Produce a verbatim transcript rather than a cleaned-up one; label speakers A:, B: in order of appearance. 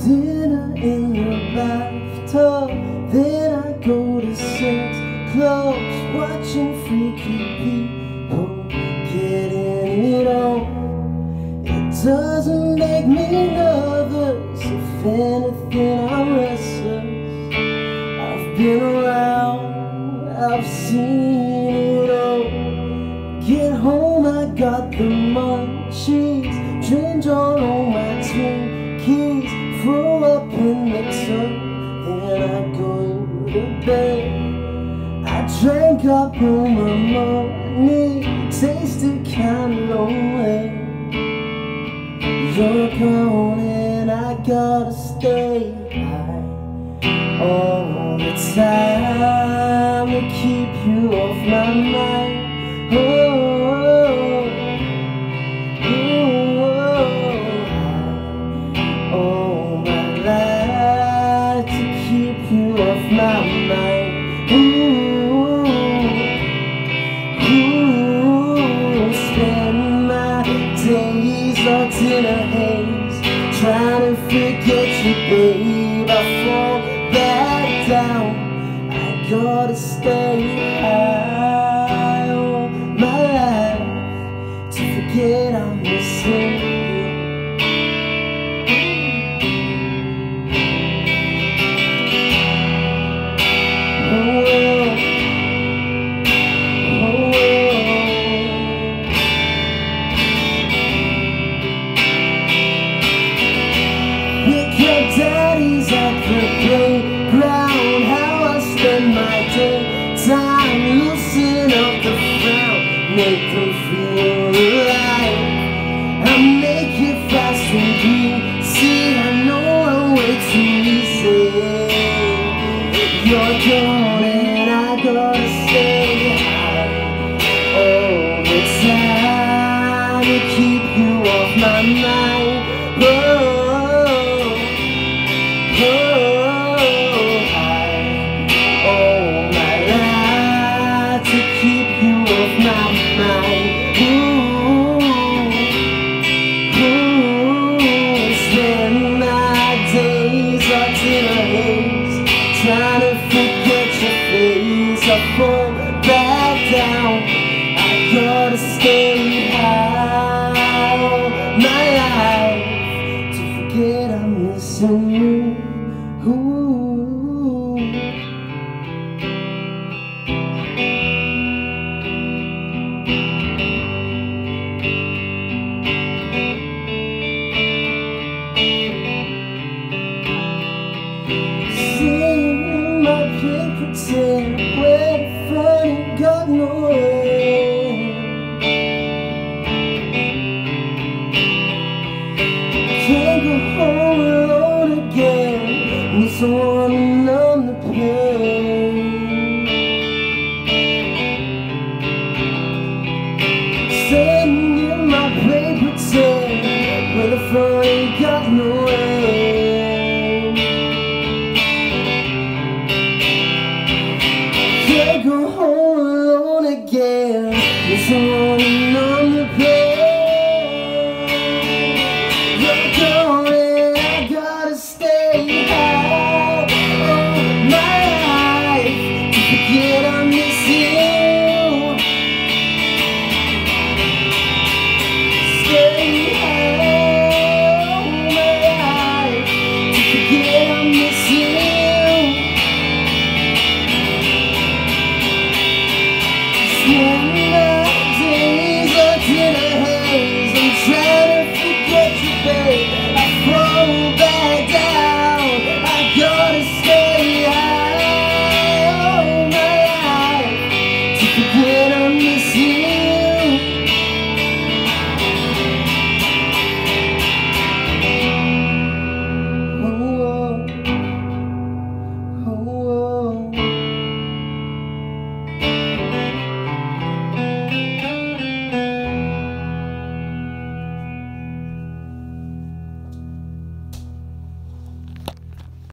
A: dinner in the bathtub, then I go to sex clubs, watching freaky people getting it on. It doesn't make me nervous, if anything I'm restless. I've been around, I've seen it all. Get home, I got the munchies, change on all my Twinkies, throw up in the tub, then I go to bed. I drank up all my money, tasted kinda lonely. You're gone and I gotta stay high all the time to keep you off my mind. Oh, oh, oh, all my life to keep you off my mind. Ooh, ooh, spend my days locked in a haze, trying to forget you, babe. I fall back down, I gotta stay high all my life to forget I'm missing you. Daddy's at the playground, how I spend my daytime, loosen up the frown, make them feel alive. I make it fast and greasy, I know I'm way too easy. You're gone and I gotta stay high all the time to keep you off my mind. Oh, trying to forget your face, I fall back down, I gotta stay high all my life to forget I'm missing you.